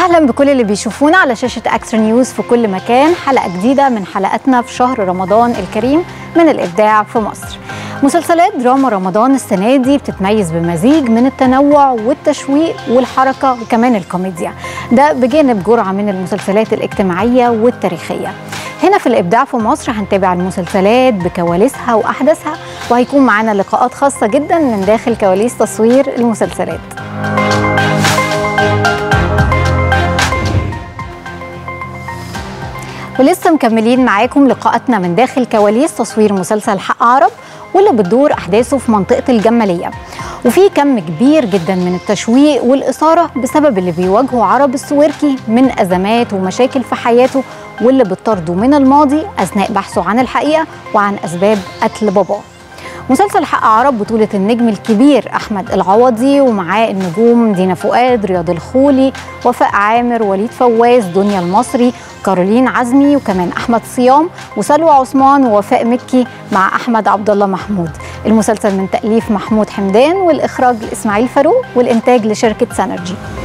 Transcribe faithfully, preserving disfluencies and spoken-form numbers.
أهلا بكل اللي بيشوفونا على شاشة أكسترا نيوز في كل مكان. حلقة جديدة من حلقاتنا في شهر رمضان الكريم من الإبداع في مصر. مسلسلات دراما رمضان السنة دي بتتميز بمزيج من التنوع والتشويق والحركة وكمان الكوميديا، ده بجانب جرعة من المسلسلات الاجتماعية والتاريخية. هنا في الإبداع في مصر هنتابع المسلسلات بكواليسها وأحداثها، وهيكون معانا لقاءات خاصة جدا من داخل كواليس تصوير المسلسلات. ولسه مكملين معاكم لقاءاتنا من داخل كواليس تصوير مسلسل حق عرب، واللي بتدور أحداثه في منطقة الجمالية، وفي كم كبير جدا من التشويق والإثارة بسبب اللي بيواجهه عرب السويركي من أزمات ومشاكل في حياته، واللي بتطرده من الماضي أثناء بحثه عن الحقيقة وعن أسباب قتل باباه. مسلسل حق عرب بطولة النجم الكبير أحمد العوضي، ومعاه النجوم دينا فؤاد، رياض الخولي، وفاء عامر، وليد فواز، دنيا المصري، كارولين عزمي، وكمان أحمد صيام وسلوى عثمان ووفاء مكي مع أحمد عبد الله محمود. المسلسل من تأليف محمود حمدان، والإخراج لإسماعيل فاروق، والإنتاج لشركة سانرجي.